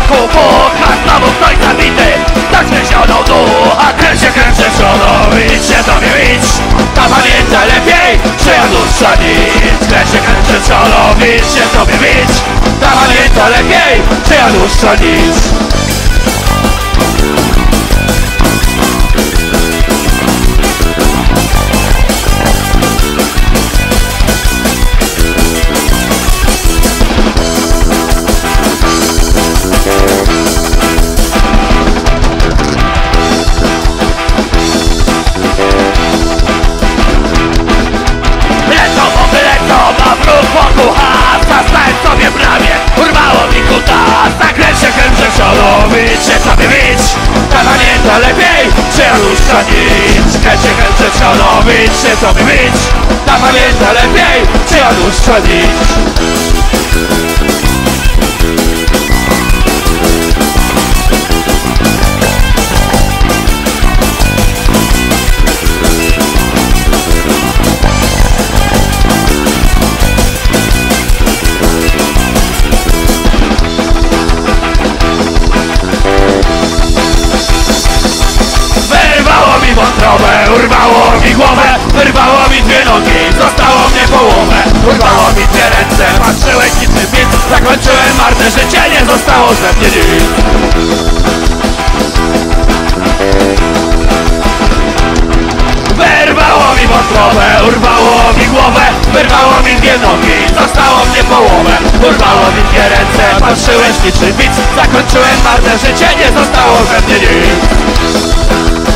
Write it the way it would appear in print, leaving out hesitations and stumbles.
chłopaku Bóg, a znowu ktoś zabity. Tak zniesioną ducha, krew się kręczy przodu. Idź się tobie bić, ta pamięta lepiej, że ja dłuższa nic. Krew się kręczy przodu, idź się tobie bić, ta pamięta lepiej, że ja dłuższa nic. Lepiej, że ja dłuższa nic. Kręć się kręcę przodu, idź się tobie bić. Ta pamięta lepiej, że ja dłuższa nic. Urwało mi głowę, wyrwało mi dwie nogi, zostało mnie połowę. Urwało mi dwie ręce, patrzyłeś niczym nic. Zakończyłem marne życie, nie zostało ze mnie nic. Wyrwało mi wątrobę, urwało mi głowę, wyrwało mi dwie nogi, zostało mnie połowę. Urwało mi dwie ręce, patrzyłeś niczym nic. Zakończyłem marne życie, nie zostało ze mnie nic.